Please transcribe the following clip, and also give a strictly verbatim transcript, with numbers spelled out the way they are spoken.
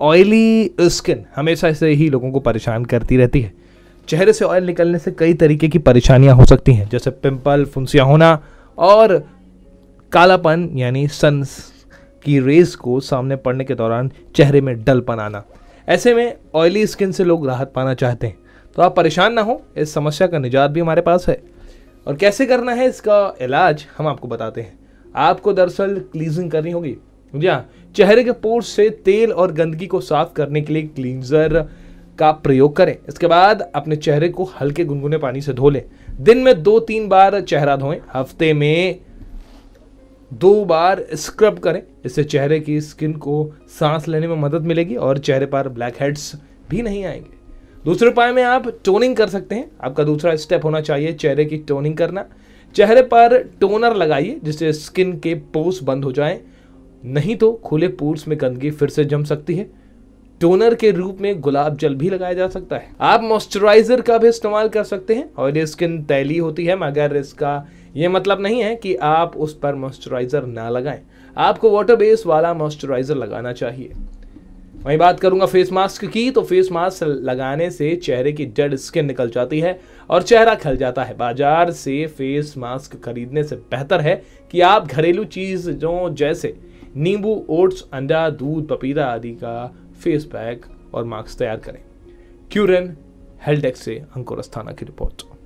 Oily skin हमेशा से ही लोगों को परेशान करती रहती है। चेहरे से ऑयल निकलने से कई तरीके की परेशानियां हो सकती हैं, जैसे पिंपल, फुंसियां होना और कालापन यानी सन की रेज को सामने पड़ने के दौरान चेहरे में डलपन आना। ऐसे में ऑयली स्किन से लोग राहत पाना चाहते हैं, तो आप परेशान ना हो, इस समस्या का निजात भी हमारे पास है। और कैसे करना है इसका इलाज हम आपको बताते हैं। आपको दरअसल क्लींजिंग करनी होगी। जी हाँ, चेहरे के पोर्स से तेल और गंदगी को साफ करने के लिए क्लींजर का प्रयोग करें। इसके बाद अपने चेहरे को हल्के गुनगुने पानी से धो लें। दिन में दो तीन बार चेहरा धोएं। हफ्ते में दो बार स्क्रब करें। इससे चेहरे की स्किन को सांस लेने में मदद मिलेगी और चेहरे पर ब्लैक हेड्स भी नहीं आएंगे। दूसरे उपाय में आप टोनिंग कर सकते हैं। आपका दूसरा स्टेप होना चाहिए चेहरे की टोनिंग करना। चेहरे पर टोनर लगाइए जिससे स्किन के पोर्स बंद हो जाएं, नहीं तो खुले पोर्स में गंदगी फिर से जम सकती है। टोनर के रूप में गुलाब जल भी लगाया जा सकता है। आप मॉइस्चराइजर का भी इस्तेमाल कर सकते हैं। ऑयली स्किन तैली होती है, मगर इसका यह मतलब नहीं है कि आप उस पर मॉइस्चराइजर ना लगाएं। आपको वाटर बेस वाला मॉइस्चराइजर लगाना चाहिए। वहीं बात करूंगा फेस मास्क की, तो फेस मास्क लगाने से चेहरे की डेड स्किन निकल जाती है और चेहरा खिल जाता है। बाजार से फेस मास्क खरीदने से बेहतर है कि आप घरेलू चीजों जैसे नींबू, ओट्स, अंडा, दूध, पपीता आदि का फेस पैक और मास्क तैयार करें। क्यूरेन हेल्थ डेस्क से अंकुर अस्थाना की रिपोर्ट।